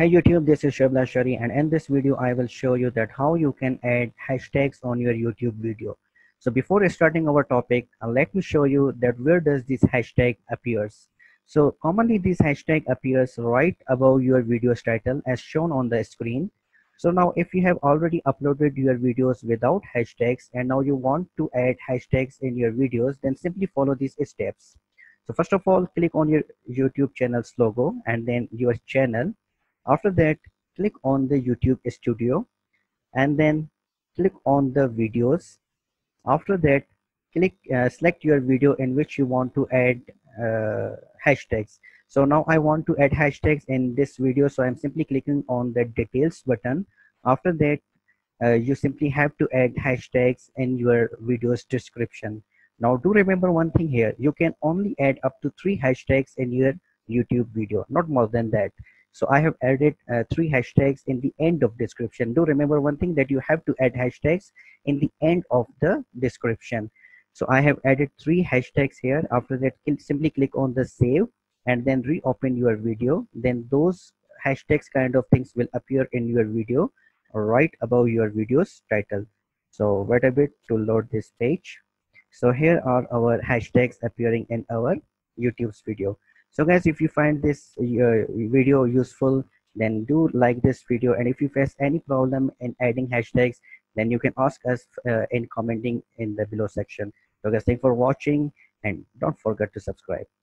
Hi YouTube, this is Shobi, and in this video I will show you that how you can add hashtags on your YouTube video. So before starting our topic, let me show you that where does this hashtag appears. So commonly this hashtag appears right above your video's title as shown on the screen. So now if you have already uploaded your videos without hashtags and now you want to add hashtags in your videos, then simply follow these steps. So first of all, click on your YouTube channel's logo and then your channel. After that, click on the YouTube Studio and then click on the videos. After that, select your video in which you want to add hashtags. So now I want to add hashtags in this video, so I'm simply clicking on the details button. After that, you simply have to add hashtags in your video's description. Now do remember one thing here, you can only add up to 3 hashtags in your YouTube video, not more than that. So I have added 3 hashtags in the end of description. Do remember one thing, that you have to add hashtags in the end of the description. So I have added 3 hashtags here. After that, simply click on the save and then reopen your video. Then those hashtags kind of things will appear in your video right above your video's title. So wait a bit to load this page. So here are our hashtags appearing in our YouTube's video. So guys, if you find this video useful, then do like this video, and if you face any problem in adding hashtags, then you can ask us in commenting in the below section. So guys, thanks for watching and don't forget to subscribe.